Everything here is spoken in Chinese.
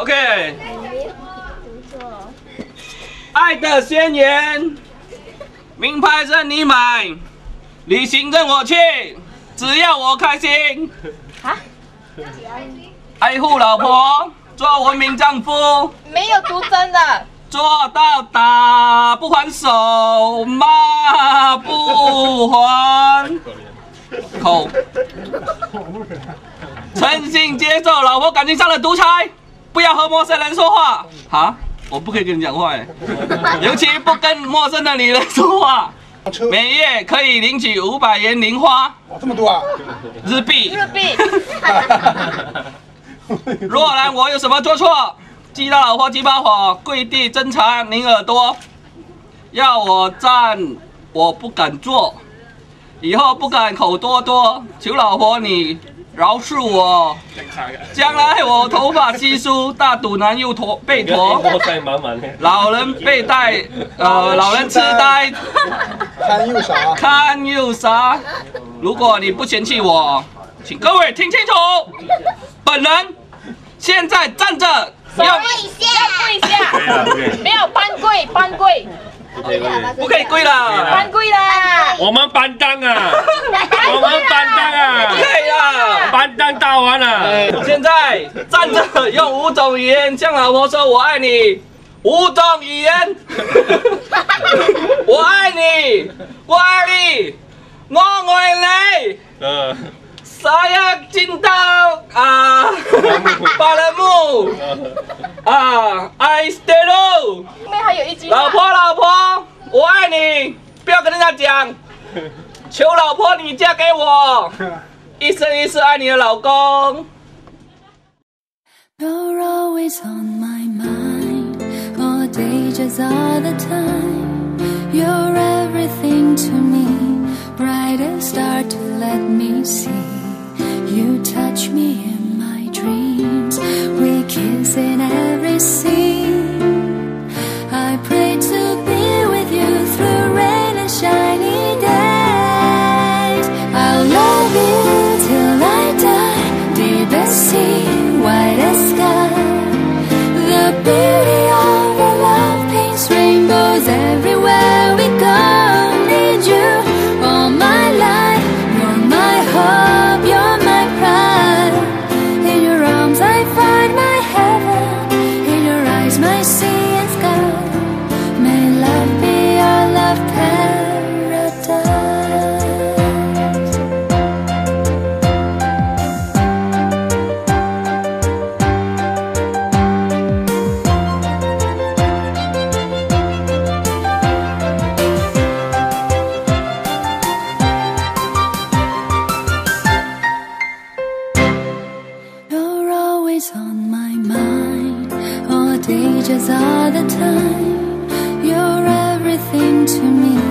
OK。爱的宣言，名牌任你买，旅行任我去，只要我开心。啊？爱护老婆，做文明丈夫。 没有读真的。 做到打不还手，骂不还口。诚信接受老婆感情上的独裁，不要和陌生人说话。哈，我不可以跟你讲话哎，尤其不跟陌生的女人说话。每月可以领取500元零花。 哇，这么多啊！ 日币。 日币。 若然我有什么做错，击到老婆几把火，跪地侦查您耳朵。要我站，我不敢坐，以后不敢口多多，求老婆你饶恕我。将来我头发稀疏，大肚腩又背驼，老人被带，老人痴呆，看又傻。如果你不嫌弃我，请各位听清楚，本人现在站着。 要跪下，没有搬跪， 不可以跪了， 搬跪啦！ 我们搬档啊，我们搬档啊， 不可以啦， 搬档大完了。 现在站着用5种语言向老婆说我爱你，5种语言，我爱你，我爱你，我爱你。Saya cinta巴勒木I stay low。 后面还有一句。 老婆，我爱你，不要跟人家讲。求老婆你嫁给我，一生一世爱你的老公。 You're always on my mind, all day just all the time. You're everything to me, brightest star to let me see.You touch me in my dreams, we kiss in every scene. I pray to be with you through rain and shiny days. I'll love you till I die, deepest sea, widest sky. The beauty of our love paints rainbows everywhere we go. Need you all my life, you're my hope.All the time, you're everything to me.